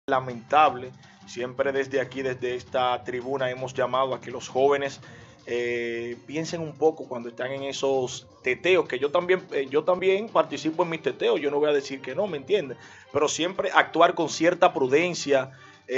lamentable. Siempre desde aquí, desde esta tribuna, hemos llamado a que los jóvenes piensen un poco cuando están en esos teteos, que yo también participo en mis teteos, yo no voy a decir que no, ¿me entiendes? Pero siempre actuar con cierta prudencia,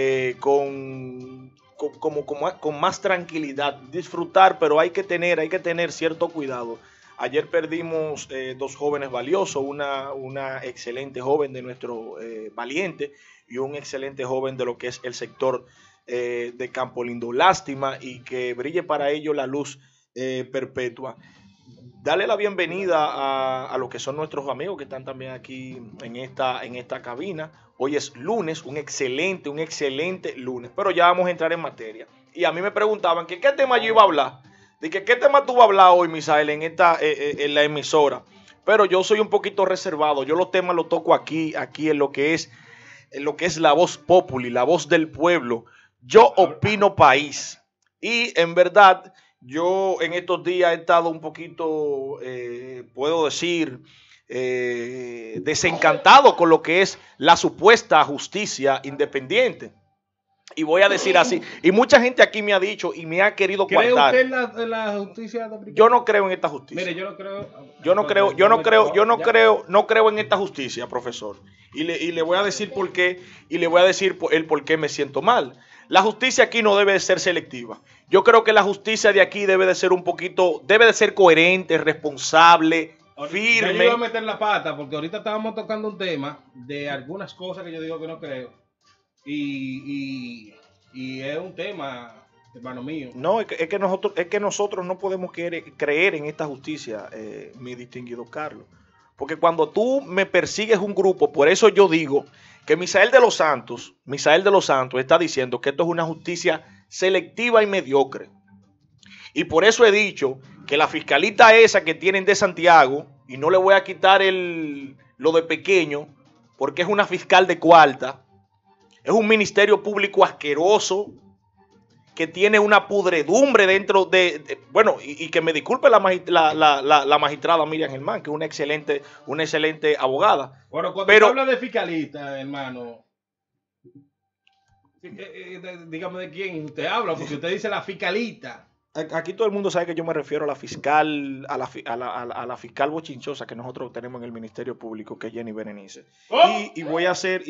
con más tranquilidad, disfrutar, pero hay que tener cierto cuidado. Ayer perdimos dos jóvenes valiosos, una excelente joven de nuestro Valiente y un excelente joven de lo que es el sector de Campo Lindo. Lástima y que brille para ello la luz perpetua. Dale la bienvenida a lo que son nuestros amigos que están también aquí en esta cabina. Hoy es lunes, un excelente lunes, pero ya vamos a entrar en materia. Y a mí me preguntaban que qué tema yo iba a hablar. De que qué tema tú vas a hablar hoy, Misael, en la emisora. Pero yo soy un poquito reservado. Yo los temas los toco aquí en lo que es la voz populi, la voz del pueblo. Yo opino país. Y en verdad, yo en estos días he estado un poquito, puedo decir, desencantado con lo que es la supuesta justicia independiente. Y voy a decir así, y mucha gente aquí me ha dicho y me ha querido coartar. ¿Cree usted en la justicia dominicana? Yo no creo en esta justicia. Mire, yo no creo. No creo en esta justicia, profesor. Y le voy a decir por qué, y le voy a decir el por qué me siento mal. La justicia aquí no debe de ser selectiva. Yo creo que la justicia de aquí debe de ser debe de ser coherente, responsable, firme. Yo iba a meter la pata porque ahorita estábamos tocando un tema de algunas cosas que yo digo que no creo. Y es un tema, hermano mío. No, es que nosotros no podemos creer en esta justicia, mi distinguido Carlos. Porque cuando tú me persigues un grupo, por eso yo digo que Misael de los Santos está diciendo que esto es una justicia selectiva y mediocre. Y por eso he dicho que la fiscalita esa que tienen de Santiago, y no le voy a quitar lo de pequeño, porque es una fiscal de cuarta, es un ministerio público asqueroso que tiene una pudredumbre dentro bueno, y que me disculpe la magistrada Miriam Germán, que es una excelente abogada. Bueno, cuando usted habla de fiscalista, hermano, dígame de quién usted habla, porque usted dice la fiscalita. Aquí todo el mundo sabe que yo me refiero a la fiscal, a la fiscal bochinchosa que nosotros tenemos en el Ministerio Público, que es Jenny Berenice. ¡Oh! Y voy a ser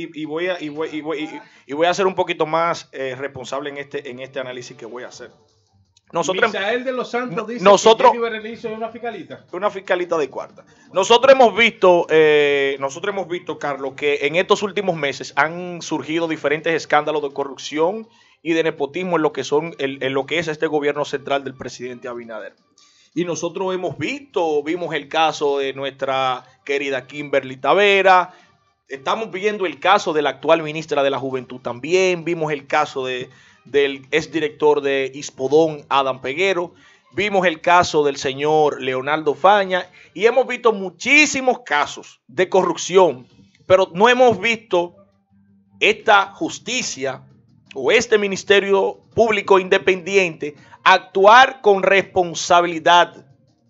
un poquito más responsable en este análisis que voy a hacer. Misael de los Santos dice que Jenny Berenice es una fiscalita. Una fiscalita de cuarta. Nosotros hemos visto, Carlos, que en estos últimos meses han surgido diferentes escándalos de corrupción y de nepotismo en lo que es este gobierno central del presidente Abinader. Y nosotros vimos el caso de nuestra querida Kimberly Tavera, estamos viendo el caso de la actual ministra de la Juventud también, vimos el caso del exdirector de Ispodón, Adam Peguero, vimos el caso del señor Leonardo Faña y hemos visto muchísimos casos de corrupción, pero no hemos visto esta justicia o este Ministerio Público Independiente actuar con responsabilidad.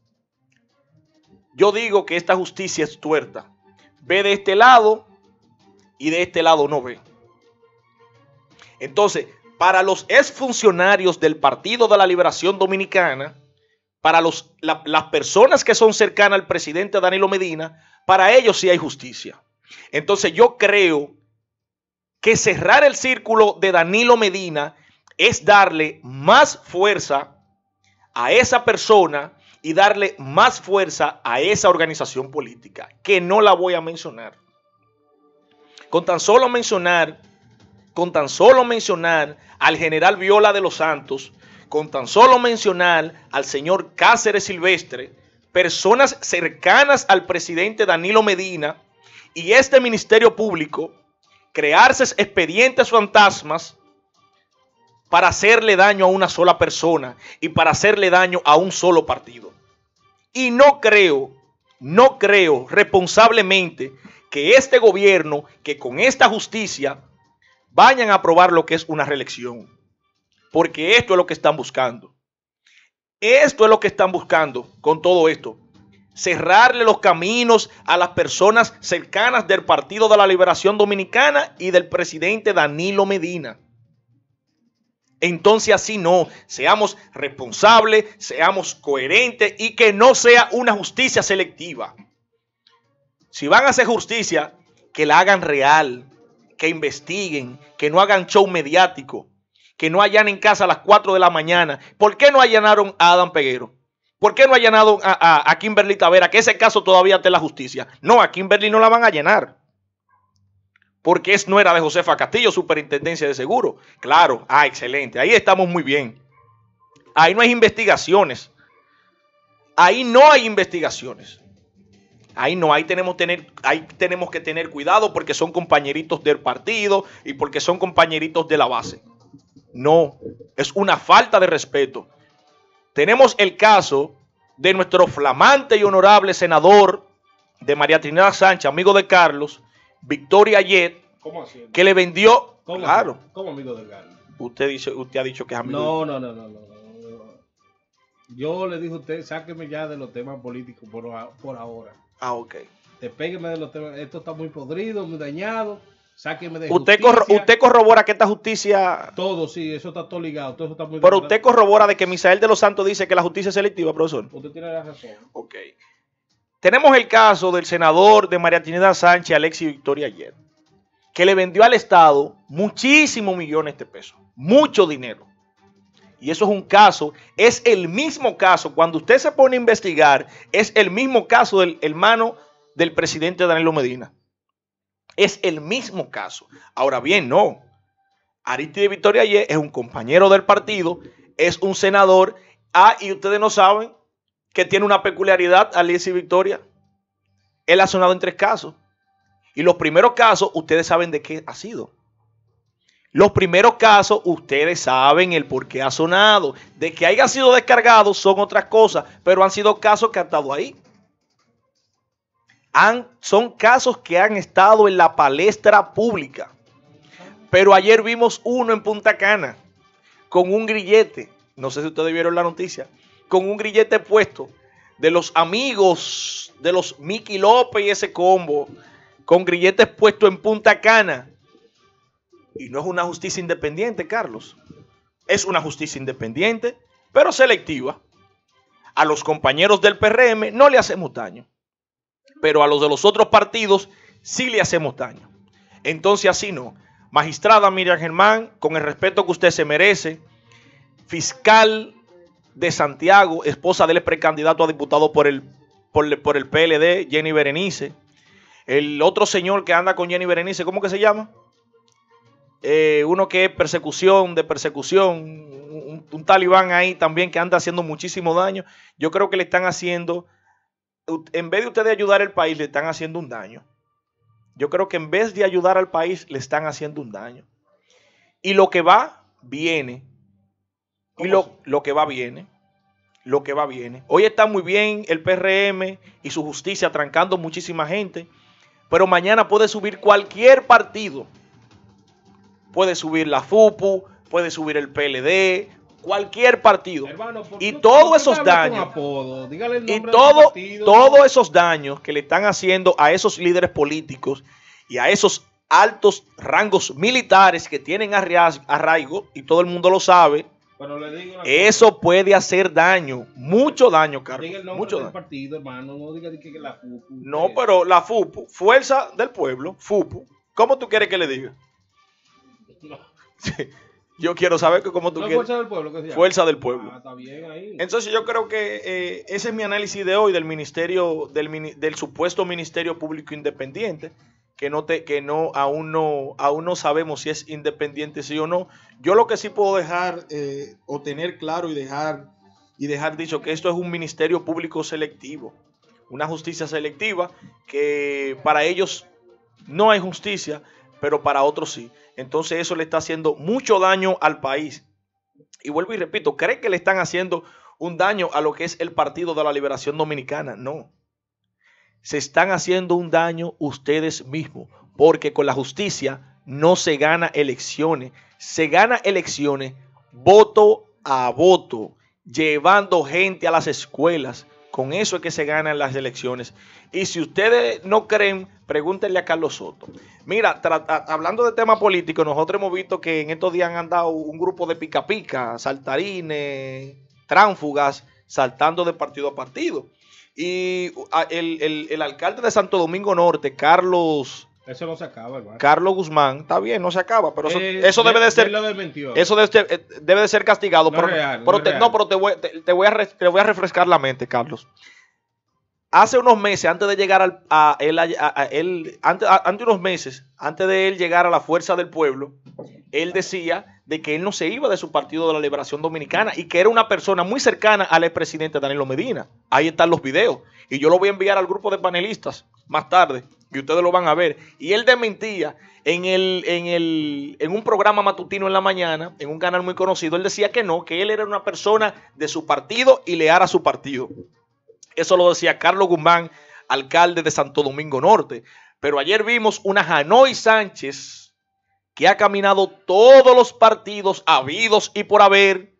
Yo digo que esta justicia es tuerta. Ve de este lado y de este lado no ve. Entonces, para los exfuncionarios del Partido de la Liberación Dominicana, para las personas que son cercanas al presidente Danilo Medina, para ellos sí hay justicia. Entonces yo creo que cerrar el círculo de Danilo Medina es darle más fuerza a esa persona y darle más fuerza a esa organización política, que no la voy a mencionar. Con tan solo mencionar al general Viola de los Santos, con tan solo mencionar al señor Cáceres Silvestre, personas cercanas al presidente Danilo Medina y este Ministerio Público, crearse expedientes fantasmas para hacerle daño a una sola persona y para hacerle daño a un solo partido. Y no creo responsablemente que este gobierno, que con esta justicia vayan a aprobar lo que es una reelección. Porque esto es lo que están buscando. Esto es lo que están buscando con todo esto. cerrarle los caminos a las personas cercanas del Partido de la Liberación Dominicana y del presidente Danilo Medina. Entonces así no, seamos responsables, seamos coherentes y que no sea una justicia selectiva. Si van a hacer justicia, que la hagan real, que investiguen, que no hagan show mediático, que no allanen casa a las 4 de la mañana. ¿Por qué no allanaron a Adán Peguero? ¿Por qué no allanaron a Kimberly Tavera? Que ese caso todavía está en la justicia. No, a Kimberly no la van a allanar. Porque no era de Josefa Castillo, superintendencia de seguro. Claro, excelente. Ahí estamos muy bien. Ahí no hay investigaciones. Ahí no hay investigaciones. Ahí no, ahí tenemos que tener cuidado porque son compañeritos del partido y porque son compañeritos de la base. No, es una falta de respeto. Tenemos el caso de nuestro flamante y honorable senador de María Trinidad Sánchez, amigo de Carlos, Victoria Ayet, que le vendió. Claro. ¿Cómo amigo de Carlos? Usted ha dicho que es amigo. No. Yo le dije a usted, sáqueme ya de los temas políticos por ahora. Ok. Despégueme de los temas. Esto está muy podrido, muy dañado. Sáqueme de usted corrobora que esta justicia. Todo, sí, eso está todo ligado. Todo eso está muy Pero usted corrobora de que Misael de los Santos dice que la justicia es selectiva, profesor. Usted tiene la razón. Ok. Tenemos el caso del senador de María Trinidad Sánchez, Alexis Victoria Ayet, que le vendió al Estado muchísimos millones de pesos. Mucho dinero. Y eso es un caso, es el mismo caso, cuando usted se pone a investigar, es el mismo caso del hermano del presidente Danilo Medina. Es el mismo caso. Ahora bien, no. Aristide Victoria Ayet es un compañero del partido, es un senador. Y ustedes no saben que tiene una peculiaridad, Alexis Victoria. Él ha sonado en 3 casos. Y los primeros casos, ustedes saben de qué ha sido. Los primeros casos, ustedes saben el por qué ha sonado. De que haya sido descargado son otras cosas, pero han sido casos que han estado ahí. Son casos que han estado en la palestra pública. Pero ayer vimos uno en Punta Cana con un grillete. No sé si ustedes vieron la noticia. Con un grillete puesto de los amigos de los Mickey López y ese combo. Con grilletes puestos en Punta Cana. Y no es una justicia independiente, Carlos. Es una justicia independiente, pero selectiva. A los compañeros del PRM no le hacemos daño. Pero a los de los otros partidos sí le hacemos daño. Entonces así no. Magistrada Miriam Germán, con el respeto que usted se merece, fiscal de Santiago, esposa del precandidato a diputado por el PLD, Jenny Berenice. El otro señor que anda con Jenny Berenice, ¿cómo que se llama? Uno que es persecución, un talibán ahí también que anda haciendo muchísimo daño. Yo creo que le están haciendo, en vez de ustedes ayudar al país, le están haciendo un daño. Yo creo que en vez de ayudar al país, le están haciendo un daño. Y lo que va, viene. Y lo que va, viene. Lo que va, viene. Hoy está muy bien el PRM y su justicia atrancando muchísima gente. Pero mañana puede subir cualquier partido. Puede subir la FUPU, puede subir el PLD, cualquier partido. Hermano, y todos esos daños, todos esos daños que le están haciendo a esos líderes políticos y a esos altos rangos militares que tienen arraigo, y todo el mundo lo sabe, pero le digo eso puede hacer daño, mucho daño, Carlos. Diga el nombre mucho del daño. Partido, hermano, no diga que la FUPU. No, pero la FUPU, Fuerza del Pueblo, FUPU, ¿cómo tú quieres que le diga? No. Sí. Yo quiero saber que cómo tú quieres. Fuerza del Pueblo, ¿qué se llama? Fuerza del Pueblo. Está bien ahí. Entonces yo creo que ese es mi análisis de hoy del ministerio, del supuesto Ministerio Público Independiente, aún no sabemos si es independiente sí o no. Yo lo que sí puedo dejar o tener claro y dejar dicho que esto es un Ministerio Público selectivo, una justicia selectiva que para ellos no hay justicia, pero para otros sí. Entonces eso le está haciendo mucho daño al país. Y vuelvo y repito, ¿creen que le están haciendo un daño a lo que es el Partido de la Liberación Dominicana? No. Se están haciendo un daño ustedes mismos, porque con la justicia no se gana elecciones. Se gana elecciones voto a voto, llevando gente a las escuelas, Con eso es que se ganan las elecciones. Y si ustedes no creen, pregúntenle a Carlos Soto. Mira, hablando de tema político, nosotros hemos visto que en estos días han andado un grupo de pica pica, saltarines, tránfugas, saltando de partido a partido. Y el alcalde de Santo Domingo Norte, Carlos... Eso no se acaba, hermano. Carlos Guzmán, está bien, no se acaba, pero eso debe de ser... Eso debe de ser castigado. No pero, es real, pero no es real. no, pero te voy a refrescar la mente, Carlos. Hace unos meses, antes de llegar antes de él llegar a la Fuerza del Pueblo, él decía de que él no se iba de su Partido de la Liberación Dominicana y que era una persona muy cercana al expresidente Danilo Medina. Ahí están los videos. Y yo lo voy a enviar al grupo de panelistas más tarde, y ustedes lo van a ver. Y él desmentía en un programa matutino en la mañana, en un canal muy conocido, él decía que no, que él era una persona de su partido y leal a su partido. Eso lo decía Carlos Guzmán, alcalde de Santo Domingo Norte. Pero ayer vimos una Hanoi Sánchez que ha caminado todos los partidos habidos y por haber,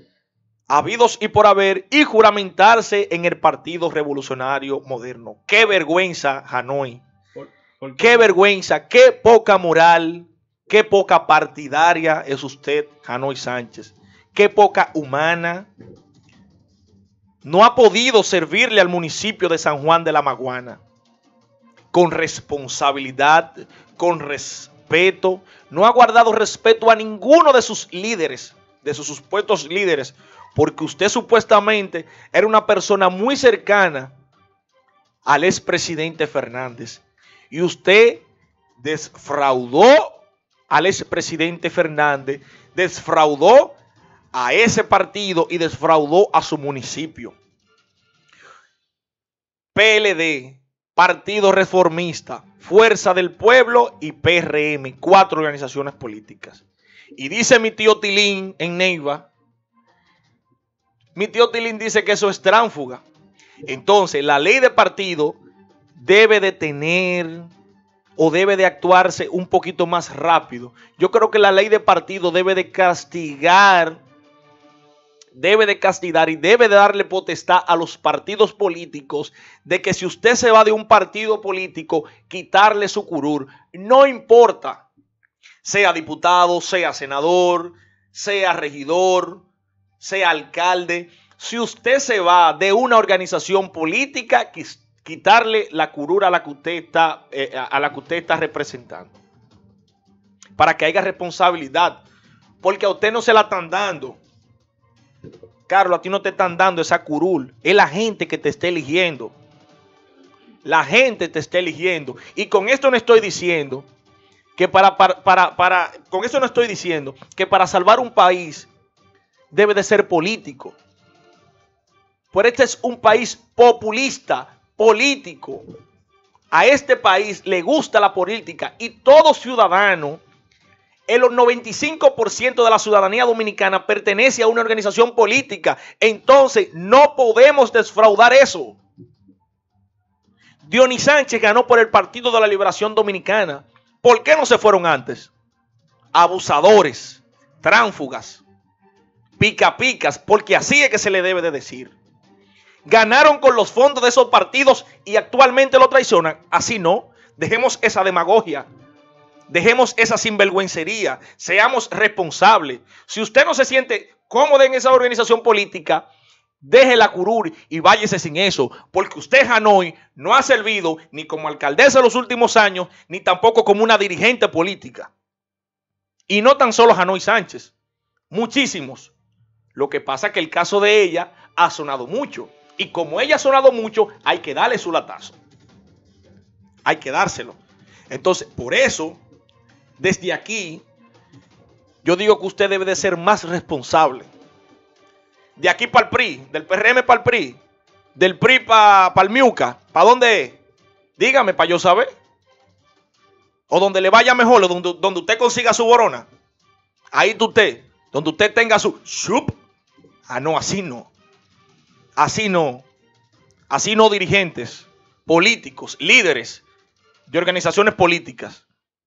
y juramentarse en el Partido Revolucionario Moderno. ¡Qué vergüenza, Hanoi! ¿Por qué? ¡Qué vergüenza! ¡Qué poca moral! ¡Qué poca partidaria es usted, Hanoi Sánchez! ¡Qué poca humana! No ha podido servirle al municipio de San Juan de la Maguana con responsabilidad, con respeto. No ha guardado respeto a ninguno de sus líderes, de sus supuestos líderes, porque usted supuestamente era una persona muy cercana al expresidente Fernández. Y usted defraudó al expresidente Fernández, defraudó a ese partido y defraudó a su municipio. PLD, Partido Reformista, Fuerza del Pueblo y PRM, 4 organizaciones políticas. Y dice mi tío Tilín en Neiva, mi tío Tilín dice que eso es tránfuga. Entonces, la ley de partido debe de tener o debe de actuarse un poquito más rápido. Yo creo que la ley de partido debe de castigar y debe de darle potestad a los partidos políticos de que si usted se va de un partido político, quitarle su curul. No importa, sea diputado, sea senador, sea regidor, sea alcalde. Si usted se va de una organización política, quitarle la curul a la que usted está representando. Para que haya responsabilidad. Porque a usted no se la están dando. Carlos, a ti no te están dando esa curul. Es la gente que te está eligiendo. La gente te está eligiendo. Y con esto no estoy diciendo que con esto no estoy diciendo que para salvar un país debe de ser político. Pero este es un país populista, político. A este país le gusta la política y todo ciudadano, el 95% de la ciudadanía dominicana pertenece a una organización política. Entonces, no podemos defraudar eso. Dionis Sánchez ganó por el Partido de la Liberación Dominicana. ¿Por qué no se fueron antes? Abusadores, tránfugas, picapicas, porque así es que se le debe de decir. Ganaron con los fondos de esos partidos y actualmente lo traicionan. Así no. Dejemos esa demagogia. Dejemos esa sinvergüencería. Seamos responsables. Si usted no se siente cómodo en esa organización política, deje la curul y váyase sin eso. Porque usted, Hanoi, no ha servido ni como alcaldesa en los últimos años, ni tampoco como una dirigente política. Y no tan solo Hanoi Sánchez. Muchísimos. Lo que pasa es que el caso de ella ha sonado mucho. Y como ella ha sonado mucho, hay que darle su latazo. Hay que dárselo. Entonces, por eso, desde aquí, yo digo que usted debe de ser más responsable. De aquí para el PRI, del PRM para el PRI, del PRI para el MIUCA, ¿para dónde es? Dígame, para yo saber. O donde le vaya mejor, o donde usted consiga su borona. Ahí está usted, donde usted tenga su... Ah, no, así no. Así no. Así no, dirigentes políticos, líderes de organizaciones políticas.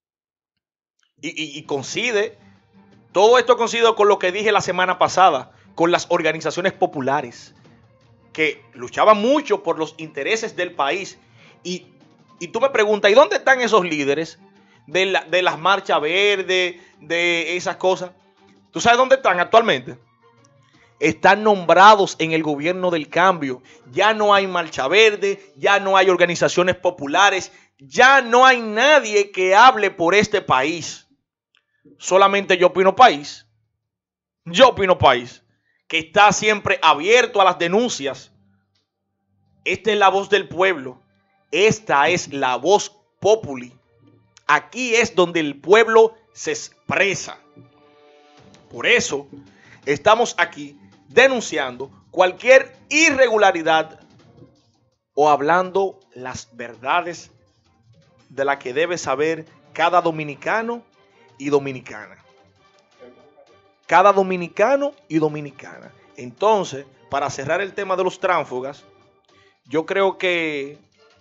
Y coincide, todo esto coincide con lo que dije la semana pasada, con las organizaciones populares. que luchaban mucho por los intereses del país. Y tú me preguntas, ¿y dónde están esos líderes de las marchas verdes, de esas cosas? ¿Tú sabes dónde están actualmente? Están nombrados en el gobierno del cambio. Ya no hay marcha verde, ya no hay organizaciones populares, ya no hay nadie que hable por este país. Solamente Yo Opino País. Yo Opino País, que está siempre abierto a las denuncias. Esta es la voz del pueblo. Esta es la voz populi. Aquí es donde el pueblo se expresa. Por eso estamos aquí denunciando cualquier irregularidad o hablando las verdades de la que debe saber cada dominicano y dominicana. Cada dominicano y dominicana. Entonces, para cerrar el tema de los tránsfugas, yo creo que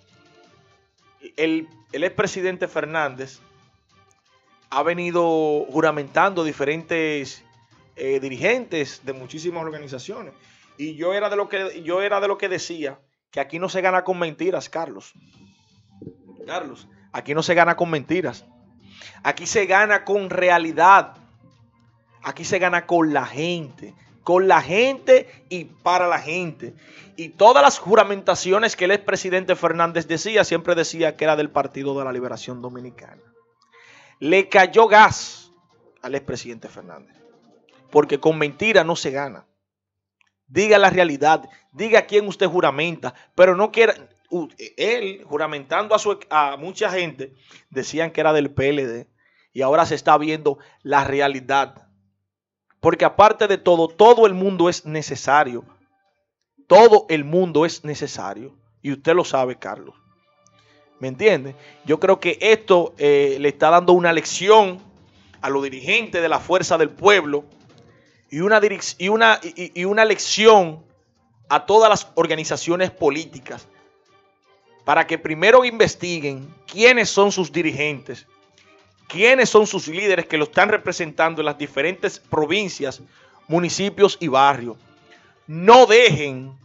el expresidente Fernández ha venido juramentando diferentes dirigentes de muchísimas organizaciones. Y yo era de lo que decía que aquí no se gana con mentiras, Carlos. Carlos, aquí no se gana con mentiras. Aquí se gana con realidad. Aquí se gana con la gente y para la gente. Y todas las juramentaciones que el expresidente Fernández decía, siempre decía que era del Partido de la Liberación Dominicana. Le cayó gas al expresidente Fernández, porque con mentira no se gana. Diga la realidad, diga a quién usted juramenta, pero no quiera. Él, juramentando a mucha gente, decían que era del PLD, y ahora se está viendo la realidad. Porque aparte de todo el mundo es necesario. Todo el mundo es necesario. Y usted lo sabe, Carlos. ¿Me entiende? Yo creo que esto le está dando una lección a los dirigentes de la Fuerza del Pueblo y una lección a todas las organizaciones políticas para que primero investiguen quiénes son sus dirigentes, quiénes son sus líderes que lo están representando en las diferentes provincias, municipios y barrios. No dejen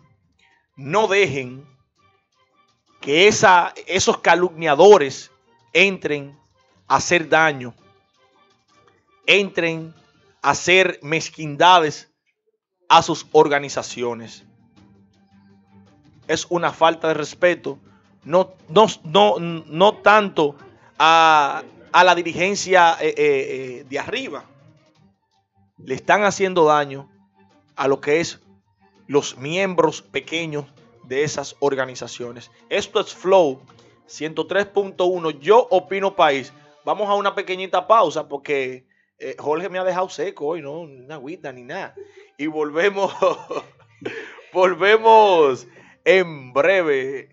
que esos calumniadores entren a hacer daño, entren a hacer mezquindades a sus organizaciones. Es una falta de respeto, no tanto a la dirigencia de arriba. Le están haciendo daño a lo que es los miembros pequeños de esas organizaciones. Esto es Flow 103.1. Yo Opino País. Vamos a una pequeñita pausa porque Jorge me ha dejado seco hoy, no una agüita ni nada. Y volvemos, volvemos en breve.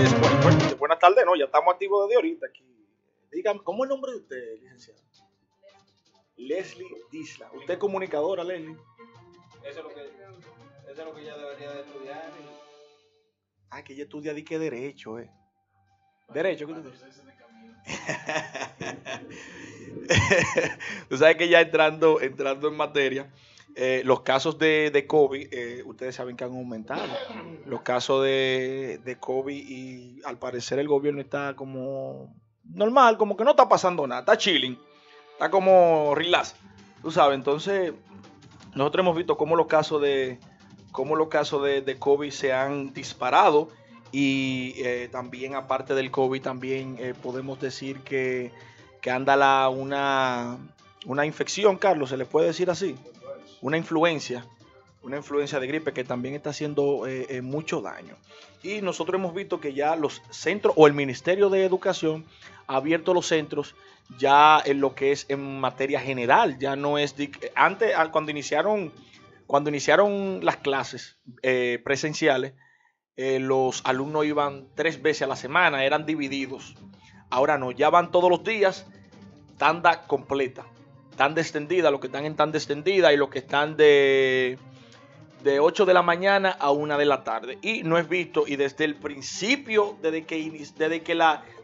tardes. Buenas tardes, no, ya estamos activos desde ahorita aquí. Dígame, ¿cómo es el nombre de usted, licenciado? Leslie Disla. ¿Usted es comunicadora, Leslie? Eso es lo que ella debería de estudiar. Ah, que ella estudia de qué derecho, Derecho, ¿qué tú dices? Tú sabes que ya entrando en materia, los casos de COVID, ustedes saben que han aumentado. Los casos de COVID y al parecer el gobierno está como normal, como que no está pasando nada, está chilling, está como relax, tú sabes. Entonces, nosotros hemos visto cómo los casos de COVID se han disparado y también aparte del COVID también podemos decir que anda una infección, Carlos, ¿se le puede decir así? Una influencia de gripe que también está haciendo mucho daño. Y nosotros hemos visto que ya los centros o el Ministerio de Educación ha abierto los centros ya en lo que es en materia general, ya no es antes cuando iniciaron las clases presenciales, los alumnos iban 3 veces a la semana, eran divididos. Ahora no, ya van todos los días, tanda completa, tanda extendida, los que están en tanda extendida y los que están de 8 de la mañana a 1 de la tarde. Y no es visto, y desde el principio, desde que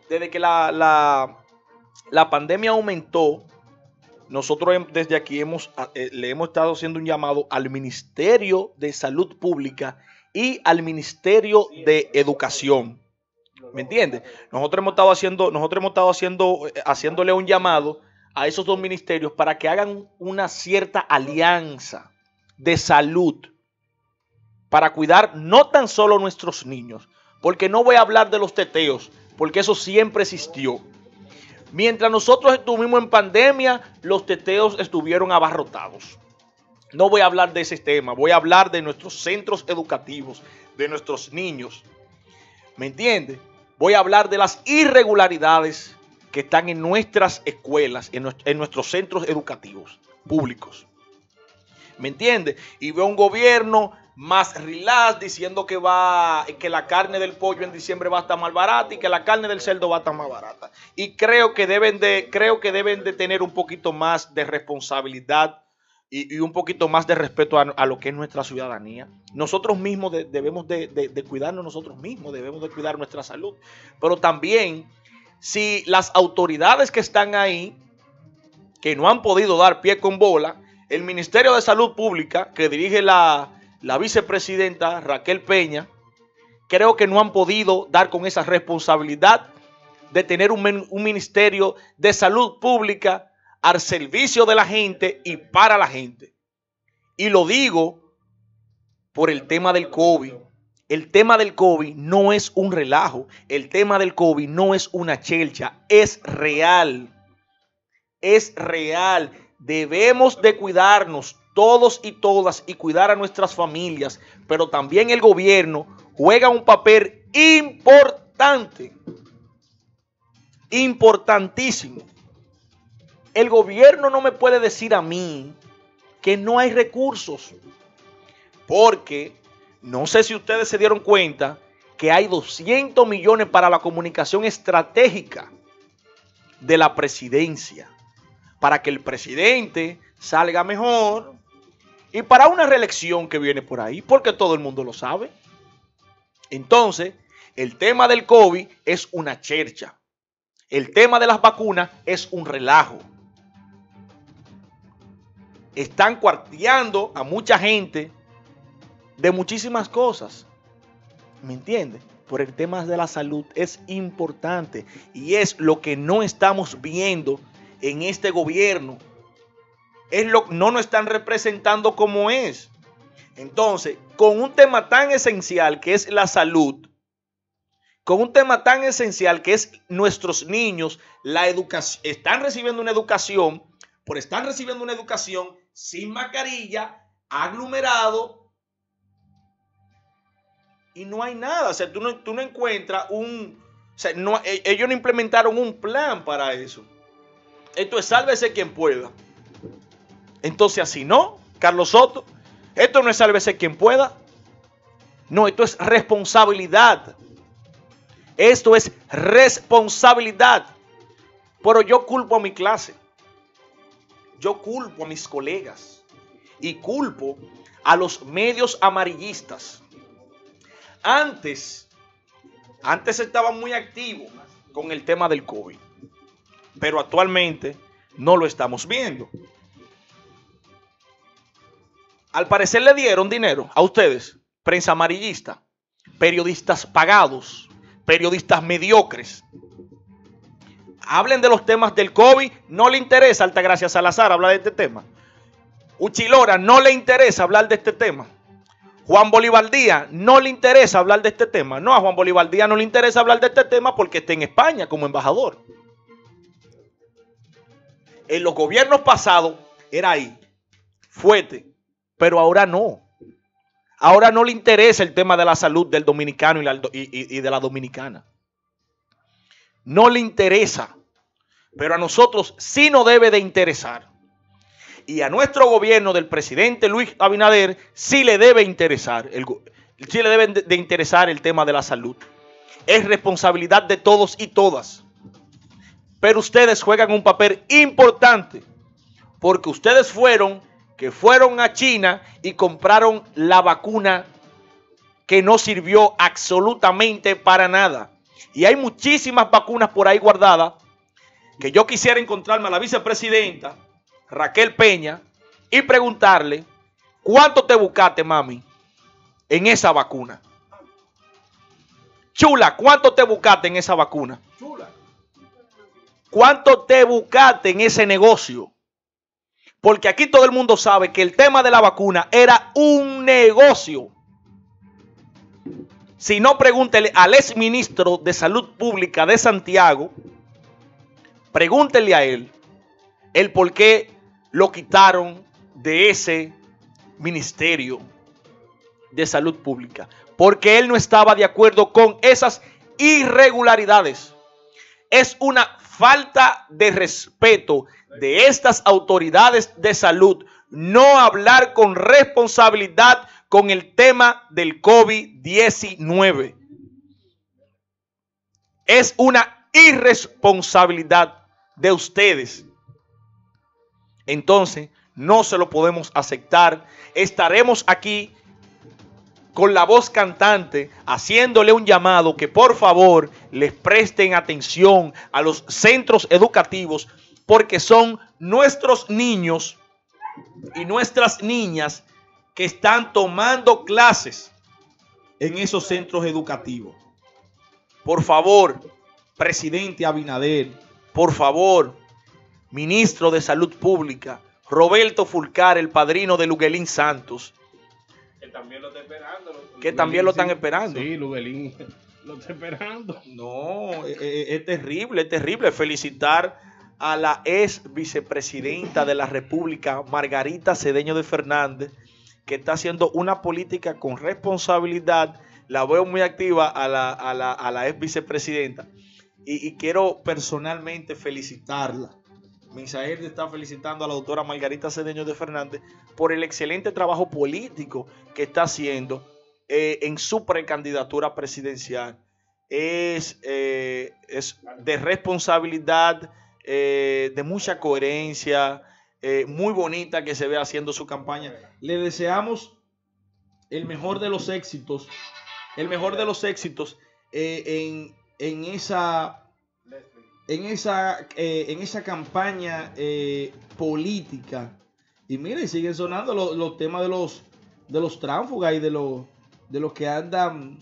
la pandemia aumentó, nosotros desde aquí le hemos estado haciendo un llamado al Ministerio de Salud Pública y al Ministerio de Educación. ¿Me entiendes? Nosotros hemos estado haciéndole un llamado a esos dos ministerios para que hagan una cierta alianza de salud para cuidar no tan solo nuestros niños, porque no voy a hablar de los teteos, porque eso siempre existió. Mientras nosotros estuvimos en pandemia, los teteos estuvieron abarrotados. No voy a hablar de ese tema, voy a hablar de nuestros centros educativos, de nuestros niños. ¿Me entiendes? Voy a hablar de las irregularidades que están en nuestras escuelas, en nuestros centros educativos públicos. ¿Me entiendes? Y veo un gobierno más relax diciendo que la carne del pollo en diciembre va a estar más barata y que la carne del cerdo va a estar más barata. Y creo que deben de tener un poquito más de responsabilidad y un poquito más de respeto a lo que es nuestra ciudadanía. Nosotros mismos debemos de cuidarnos nosotros mismos, debemos de cuidar nuestra salud. Pero también, si las autoridades que están ahí, que no han podido dar pie con bola, el Ministerio de Salud Pública, que dirige la vicepresidenta Raquel Peña, creo que no han podido dar con esa responsabilidad de tener un Ministerio de Salud Pública al servicio de la gente y para la gente. Y lo digo por el tema del COVID. El tema del COVID no es un relajo. El tema del COVID no es una chelcha. Es real. Es real. Debemos de cuidarnos todos y todas y cuidar a nuestras familias. Pero también el gobierno juega un papel importante. Importantísimo. El gobierno no me puede decir a mí que no hay recursos, porque no sé si ustedes se dieron cuenta que hay 200 millones para la comunicación estratégica de la presidencia, para que el presidente salga mejor y para una reelección que viene por ahí, porque todo el mundo lo sabe. Entonces, el tema del COVID es una chercha. El tema de las vacunas es un relajo. Están cuarteando a mucha gente de muchísimas cosas. ¿Me entiendes? Por el tema de la salud es importante y es lo que no estamos viendo en este gobierno. No nos están representando como es. Entonces, con un tema tan esencial que es la salud, con un tema tan esencial que es nuestros niños, la educación, están recibiendo una educación, sin mascarilla, aglomerado, y no hay nada. O sea, tú no encuentras ellos no implementaron un plan para eso. Esto es sálvese quien pueda. Entonces, así no, Carlos Soto, esto no es sálvese quien pueda. No, esto es responsabilidad. Esto es responsabilidad. Pero yo culpo a mi clase. Yo culpo a mis colegas. Y culpo a los medios amarillistas. Antes estaban muy activos con el tema del COVID. Pero actualmente no lo estamos viendo. Al parecer le dieron dinero a ustedes, prensa amarillista, periodistas pagados, periodistas mediocres. Hablen de los temas del COVID, no le interesa a Altagracia Salazar hablar de este tema. Uchilora no le interesa hablar de este tema. Juan Bolívar Díaz no le interesa hablar de este tema. No, a Juan Bolívar Díaz no le interesa hablar de este tema porque está en España como embajador. En los gobiernos pasados era ahí, fuerte. Pero ahora no. Ahora no le interesa el tema de la salud del dominicano y de la dominicana. No le interesa. Pero a nosotros sí nos debe de interesar. Y a nuestro gobierno del presidente Luis Abinader sí le debe interesar. Sí le debe de interesar el tema de la salud. Es responsabilidad de todos y todas. Pero ustedes juegan un papel importante. Porque ustedes fueron a China y compraron la vacuna que no sirvió absolutamente para nada. Y hay muchísimas vacunas por ahí guardadas que yo quisiera encontrarme a la vicepresidenta Raquel Peña y preguntarle, ¿cuánto te buscaste, mami, en esa vacuna? Chula, ¿cuánto te buscaste en esa vacuna? Chula. ¿Cuánto te buscaste en ese negocio? Porque aquí todo el mundo sabe que el tema de la vacuna era un negocio. Si no, pregúntele al exministro de Salud Pública de Santiago, pregúntele a él el por qué lo quitaron de ese ministerio de Salud Pública. Porque él no estaba de acuerdo con esas irregularidades. Es una falta de respeto de estas autoridades de salud no hablar con responsabilidad con el tema del COVID-19. Es una irresponsabilidad de ustedes. Entonces, no se lo podemos aceptar. Estaremos aquí con la voz cantante, haciéndole un llamado que por favor les presten atención a los centros educativos, porque son nuestros niños y nuestras niñas que están tomando clases en esos centros educativos. Por favor, presidente Abinader, por favor, ministro de Salud Pública, Roberto Fulcar, el padrino de Luguelín Santos, que también lo está esperando. Que también lo están esperando. Sí, Luguelín lo está esperando. No, es terrible, es terrible. Felicitar a la ex vicepresidenta de la República, Margarita Cedeño de Fernández, que está haciendo una política con responsabilidad. La veo muy activa a la ex vicepresidenta. Y quiero personalmente felicitarla. Misael está felicitando a la doctora Margarita Cedeño de Fernández por el excelente trabajo político que está haciendo en su precandidatura presidencial. Es de responsabilidad, de mucha coherencia, muy bonita que se ve haciendo su campaña. Le deseamos el mejor de los éxitos, en esa campaña política. Y miren, siguen sonando los temas de los tránsfugas y de los que andan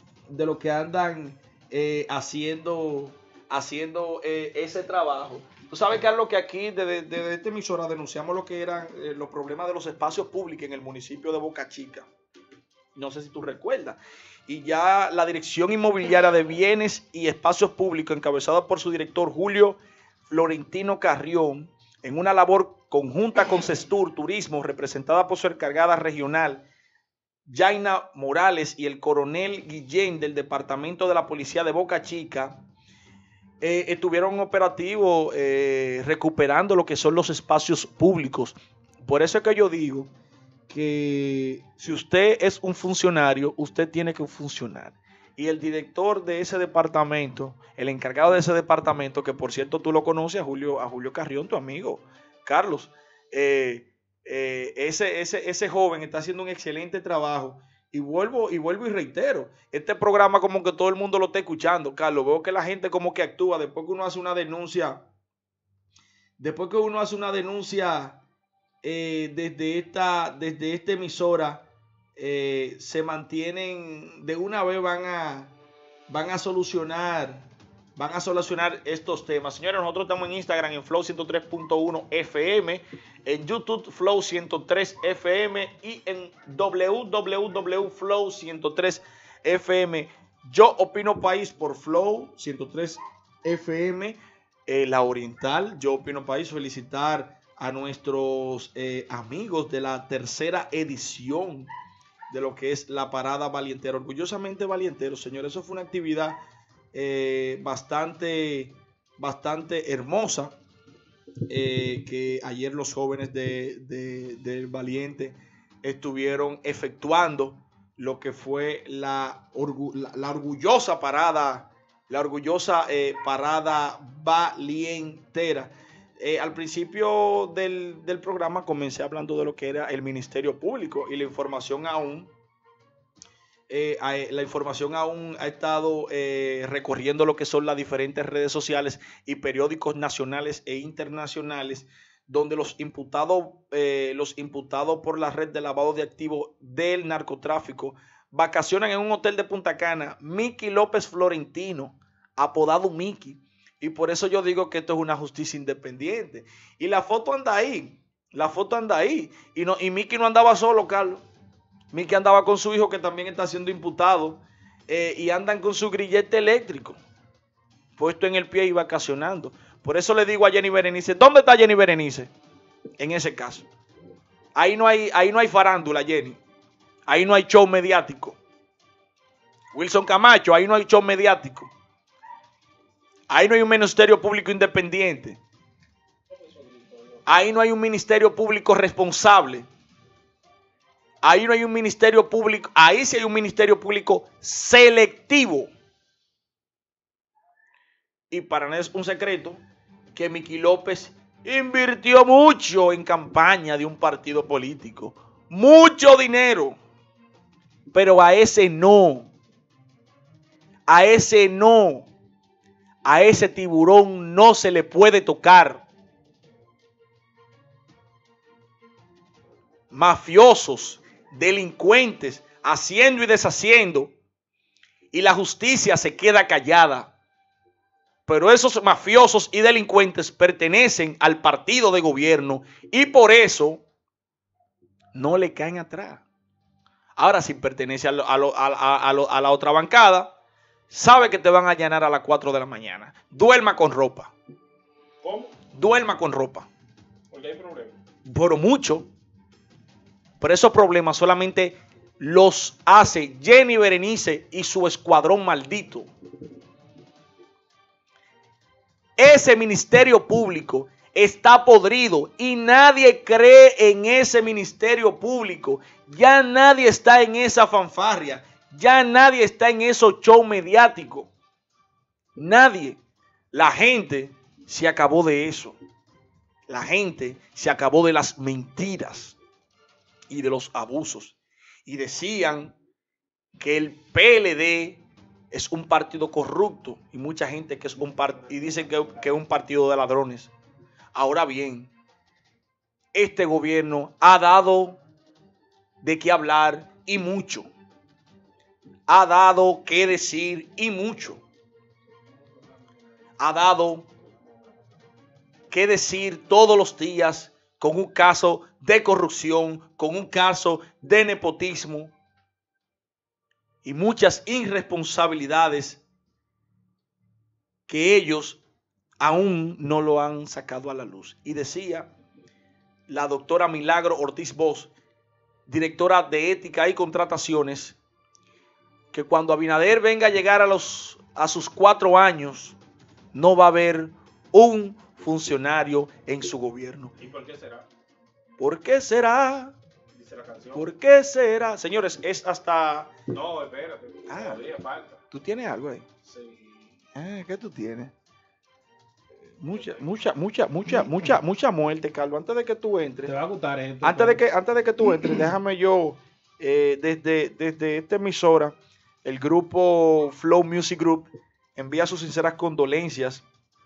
haciendo ese trabajo. Tú sabes, Carlos, que aquí desde esta emisora denunciamos lo que eran los problemas de los espacios públicos en el municipio de Boca Chica. No sé si tú recuerdas. Y ya la Dirección Inmobiliaria de Bienes y Espacios Públicos, encabezada por su director Julio Florentino Carrión, en una labor conjunta con Cestur Turismo, representada por su encargada regional, Yaina Morales, y el coronel Guillén del Departamento de la Policía de Boca Chica, estuvieron operativos recuperando lo que son los espacios públicos. Por eso es que yo digo que si usted es un funcionario, usted tiene que funcionar. y el director de ese departamento, el encargado de ese departamento, que por cierto tú lo conoces, a Julio Carrión, tu amigo, Carlos, ese joven está haciendo un excelente trabajo. Y vuelvo y reitero, este programa como que todo el mundo lo está escuchando, Carlos. Veo que la gente como que actúa después que uno hace una denuncia. Después que uno hace una denuncia desde esta emisora, se mantienen, de una vez van a solucionar estos temas. Señores, nosotros estamos en Instagram en Flow 103.1 FM, en YouTube Flow 103 FM y en www.flow 103 FM. Yo Opino País por Flow 103 FM, La Oriental. Yo Opino País. Felicitar a nuestros amigos de la tercera edición de lo que es la Parada Valientero. Orgullosamente Valientero, señores. Eso fue una actividad bastante hermosa, que ayer los jóvenes del Valiente estuvieron efectuando lo que fue la orgullosa parada, parada valientera. Al principio del programa comencé hablando de lo que era el Ministerio Público y la información aún ha estado recorriendo lo que son las diferentes redes sociales y periódicos nacionales e internacionales, donde los imputados por la red de lavado de activos del narcotráfico vacacionan en un hotel de Punta Cana. Miki López Florentino, apodado Miki, y por eso yo digo que esto es una justicia independiente. Y la foto anda ahí, y Miki no andaba solo, Carlos. Miki andaba con su hijo, que también está siendo imputado, y andan con su grillete eléctrico puesto en el pie y vacacionando. Por eso le digo a Jenny Berenice, ¿dónde está Jenny Berenice? En ese caso. Ahí no hay farándula, Jenny. Ahí no hay show mediático. Wilson Camacho, ahí no hay show mediático. Ahí no hay un ministerio público independiente. Ahí no hay un ministerio público responsable. Ahí no hay un ministerio público, ahí sí hay un ministerio público selectivo. Y para nadie es un secreto que Miki López invirtió mucho en campaña de un partido político. Mucho dinero. Pero a ese no. A ese no. A ese tiburón no se le puede tocar. Mafiosos, delincuentes, haciendo y deshaciendo, y la justicia se queda callada. Pero esos mafiosos y delincuentes pertenecen al partido de gobierno y por eso no le caen atrás. Ahora, si pertenece a la otra bancada, sabe que te van a allanar a las 4 de la mañana. Duerma con ropa. ¿Cómo? Duerma con ropa. Porque hay problemas. Pero mucho. Pero esos problemas solamente los hace Jenny Berenice y su escuadrón maldito. Ese ministerio público está podrido y nadie cree en ese ministerio público. Ya nadie está en esa fanfarria. Ya nadie está en esos shows mediáticos. Nadie. La gente se acabó de eso. La gente se acabó de las mentiras y de los abusos. Y decían que el PLD es un partido corrupto y mucha gente que es y dicen que es un partido de ladrones. Ahora bien, este gobierno ha dado de qué hablar y mucho. Ha dado que decir y mucho. Ha dado que decir todos los días con un caso de corrupción, con un caso de nepotismo y muchas irresponsabilidades que ellos aún no lo han sacado a la luz. Y decía la doctora Milagro Ortiz Bosch, directora de Ética y Contrataciones, que cuando Abinader venga a llegar a sus 4 años, no va a haber un funcionario en su gobierno. ¿Y por qué será? ¿Por qué será? Dice la canción. ¿Por qué será? Señores, es hasta... No, espérate. Todavía falta. ¿Tú tienes algo ahí? Sí. ¿Qué tú tienes? Mucha muerte, Carlos. Antes de que tú entres. Te va a gustar esto. Antes de que tú entres, déjame yo, desde esta emisora, el grupo Flow Music Group envía sus sinceras condolencias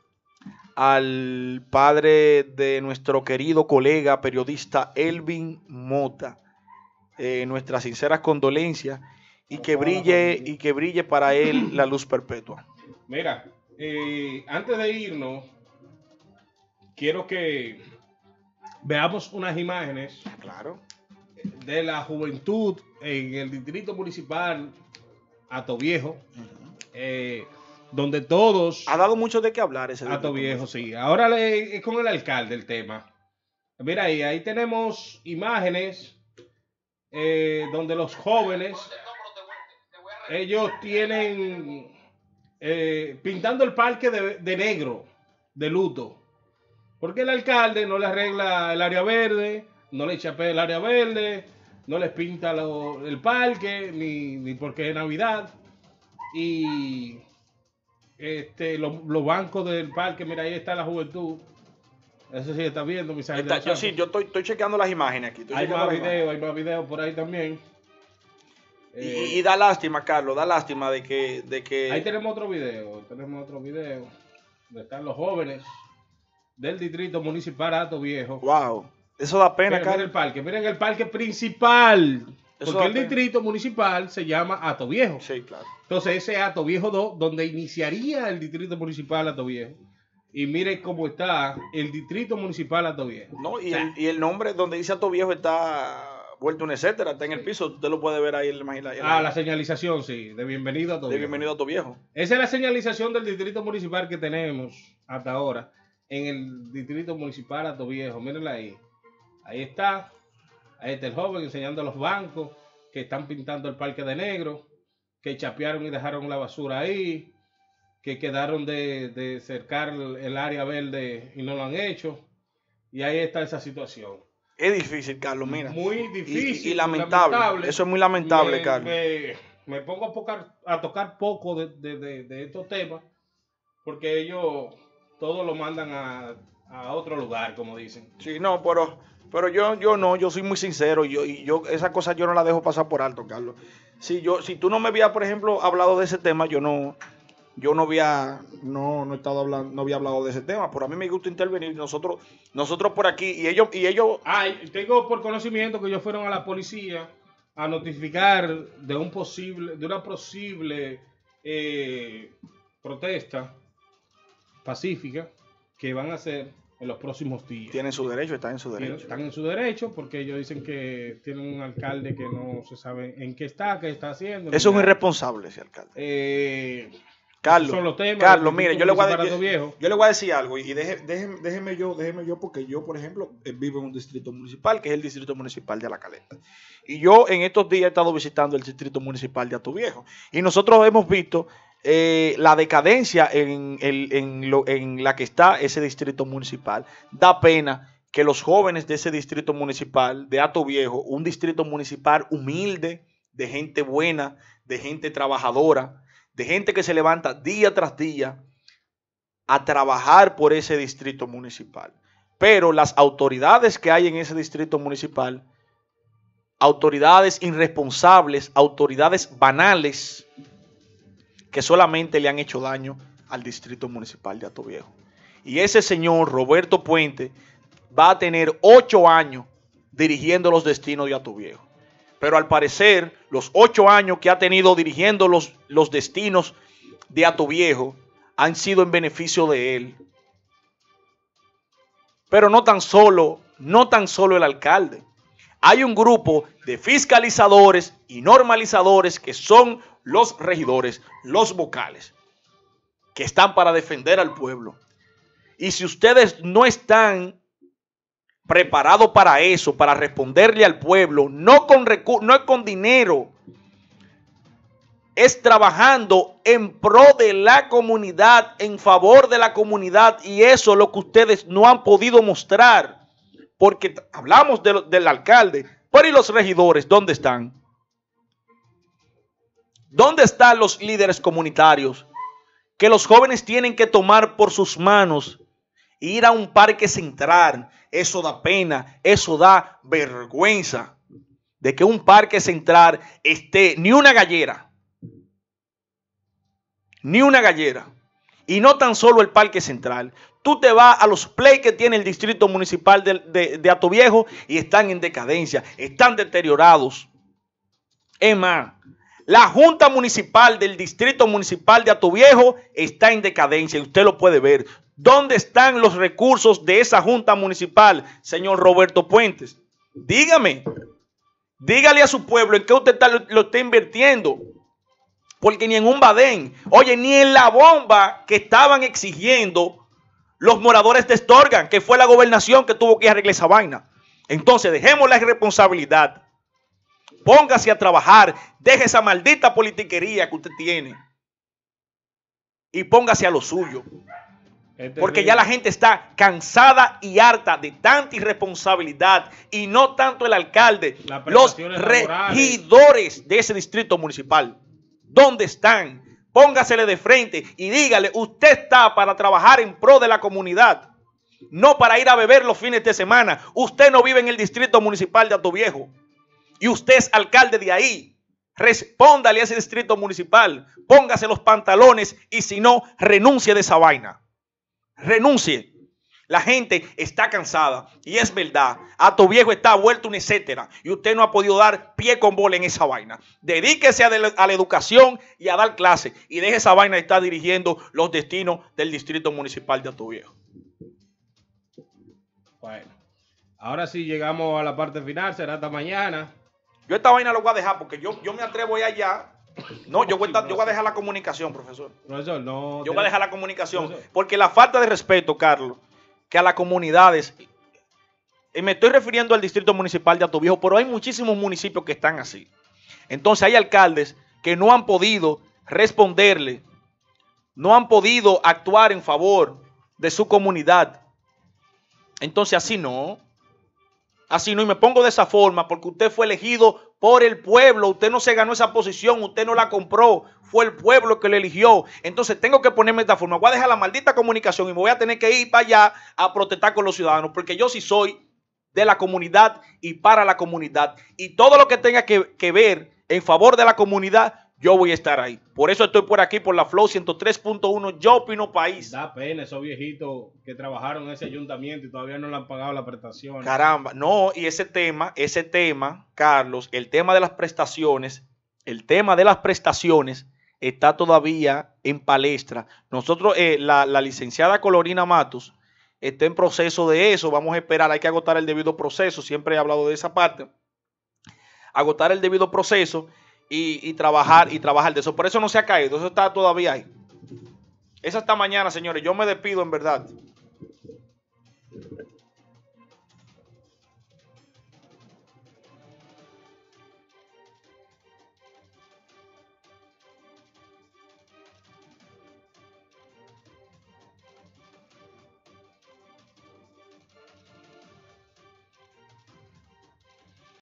al padre de nuestro querido colega periodista Elvin Mota. Nuestras sinceras condolencias y que brille para él la luz perpetua. Mira, antes de irnos, quiero que veamos unas imágenes, claro, de la juventud en el distrito municipal Atoviejo, donde todos... Ha dado mucho de qué hablar ese Atoviejo, sí. Ahora es con el alcalde el tema. Mira, ahí tenemos imágenes donde los jóvenes, ellos tienen pintando el parque de negro, de luto, porque el alcalde no le arregla el área verde, no le chapea el área verde, no les pinta el parque, ni porque es Navidad. Y los bancos del parque, mira, ahí está la juventud. Eso sí está viendo, yo estoy chequeando las imágenes aquí. Hay más videos por ahí también. Y da lástima, Carlos, da lástima de que... Ahí tenemos otro video, donde están los jóvenes del distrito municipal Atoviejo. Wow, eso da pena, Carlos. Miren el parque principal, eso porque el distrito municipal se llama Atoviejo. Sí, claro. Entonces ese es Atoviejo 2, donde iniciaría el distrito municipal Atoviejo. Y miren cómo está el distrito municipal Atoviejo. No, y el nombre donde dice Atoviejo está vuelto un etcétera, está en el piso, usted lo puede ver ahí. La señalización, sí, de bienvenido a Atoviejo. De bienvenido a Atoviejo. Esa es la señalización del distrito municipal que tenemos hasta ahora, en el distrito municipal Atoviejo. Mírenla ahí. Ahí está el joven enseñando a los bancos que están pintando el parque de negro, que chapearon y dejaron la basura ahí, que quedaron de cercar el área verde y no lo han hecho. Y ahí está esa situación. Es difícil, Carlos, mira. Muy difícil. Y lamentable. Eso es muy lamentable, Carlos. Me pongo a tocar poco de estos temas, porque ellos todos lo mandan a otro lugar, como dicen. Sí, no, pero yo soy muy sincero. Yo esa cosa yo no la dejo pasar por alto, Carlos. Si tú no me habías, por ejemplo, hablado de ese tema, yo no había hablado de ese tema, pero a mí me gusta intervenir. Nosotros por aquí y ellos. Tengo por conocimiento que ellos fueron a la policía a notificar de una posible protesta pacífica que van a hacer en los próximos días. Tienen su derecho, están en su derecho. Están en su derecho porque ellos dicen que tienen un alcalde que no se sabe en qué está haciendo. Eso es un irresponsable ese alcalde. Carlos, mire, yo le voy a decir algo y déjeme yo, porque yo, por ejemplo, vivo en un distrito municipal, que es el distrito municipal de La Caleta. Y yo en estos días he estado visitando el distrito municipal de Atoviejo. Y nosotros hemos visto la decadencia en la que está ese distrito municipal. Da pena que los jóvenes de ese distrito municipal de Atoviejo, un distrito municipal humilde, de gente buena, de gente trabajadora, de gente que se levanta día tras día a trabajar por ese distrito municipal. Pero las autoridades que hay en ese distrito municipal, autoridades irresponsables, autoridades banales, que solamente le han hecho daño al distrito municipal de Atoviejo. Y ese señor, Roberto Puente, va a tener 8 años dirigiendo los destinos de Atoviejo. Pero al parecer, los 8 años que ha tenido dirigiendo los destinos de Atoviejo han sido en beneficio de él. Pero no tan solo el alcalde. Hay un grupo de fiscalizadores y normalizadores que son los regidores, los vocales, que están para defender al pueblo. Y si ustedes no están preparado para eso, para responderle al pueblo, no es con dinero, es trabajando en pro de la comunidad, en favor de la comunidad, y eso es lo que ustedes no han podido mostrar, porque hablamos del alcalde, pero ¿y los regidores dónde están? ¿Dónde están los líderes comunitarios que los jóvenes tienen que tomar por sus manos e ir a un parque central? Eso da pena, eso da vergüenza de que un parque central esté ni una gallera. Ni una gallera. Y no tan solo el parque central. Tú te vas a los play que tiene el distrito municipal de Atoviejo y están en decadencia, están deteriorados. Es más, la junta municipal del distrito municipal de Atoviejo está en decadencia y usted lo puede ver. ¿Dónde están los recursos de esa junta municipal, señor Roberto Puentes? Dígame, dígale a su pueblo en qué usted lo está invirtiendo. Porque ni en un badén, oye, ni en la bomba que estaban exigiendo los moradores de Estorgan, que fue la gobernación que tuvo que arreglar esa vaina. Entonces, dejemos la irresponsabilidad. Póngase a trabajar, deje esa maldita politiquería que usted tiene y póngase a lo suyo. Porque ya la gente está cansada y harta de tanta irresponsabilidad y no tanto el alcalde, los regidores de ese distrito municipal. ¿Dónde están? Póngasele de frente y dígale, usted está para trabajar en pro de la comunidad, no para ir a beber los fines de semana. Usted no vive en el distrito municipal de Atoviejo y usted es alcalde de ahí. Respóndale a ese distrito municipal, póngase los pantalones y si no, renuncie de esa vaina. Renuncie. La gente está cansada y es verdad. Atoviejo está vuelto un etcétera y usted no ha podido dar pie con bola en esa vaina. Dedíquese a la educación y a dar clases y deje esa vaina de estar dirigiendo los destinos del distrito municipal de Atoviejo. Bueno, ahora sí llegamos a la parte final, será hasta mañana. Yo esta vaina lo voy a dejar porque yo me atrevo a ir allá. No, yo voy a dejar la comunicación, profesor. Profesor, no. Yo voy a dejar la comunicación porque la falta de respeto, Carlos, que a las comunidades, me estoy refiriendo al distrito municipal de Atoviejo, pero hay muchísimos municipios que están así. Entonces hay alcaldes que no han podido responderle, no han podido actuar en favor de su comunidad. Entonces así no, y me pongo de esa forma porque usted fue elegido por el pueblo, usted no se ganó esa posición, usted no la compró, fue el pueblo que lo eligió. Entonces tengo que ponerme de esta forma, voy a dejar la maldita comunicación y me voy a tener que ir para allá a protestar con los ciudadanos, porque yo sí soy de la comunidad y para la comunidad, y todo lo que tenga que ver en favor de la comunidad, yo voy a estar ahí. Por eso estoy por aquí, por la Flow 103.1, Yo Opino País. Da pena esos viejitos que trabajaron en ese ayuntamiento y todavía no le han pagado la prestación. Caramba, no, y ese tema, Carlos, el tema de las prestaciones está todavía en palestra. Nosotros, la licenciada Colorina Matos está en proceso de eso, vamos a esperar, hay que agotar el debido proceso, siempre he hablado de esa parte, agotar el debido proceso y trabajar de eso. Por eso no se ha caído, eso está todavía ahí. Esa hasta mañana, señores, yo me despido en verdad.